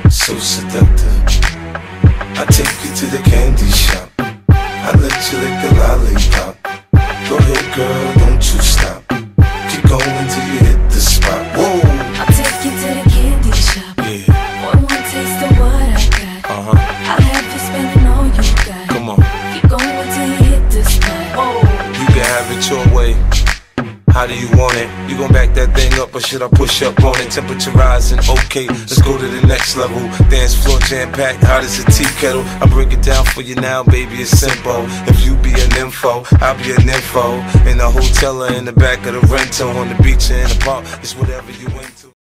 so seductive. I take you to the candy shop. I let you lick a lollipop. Go ahead, girl, don't you stop. Keep going till you hit the spot. Whoa! I'll take you to the candy shop. Yeah. One taste of what I got. I'll have you spending all you got. Come on. Keep going till you hit the spot. Whoa! You can have it your way. How do you want it? You gon' back that thing up or should I push up on it? Temperature rising, okay, let's go to the next level. Dance floor jam-packed, hot as a tea kettle. I break it down for you now, baby, it's simple. If you be an info, I'll be an info. In the hotel or in the back of the rental, on the beach or in the park, it's whatever you into.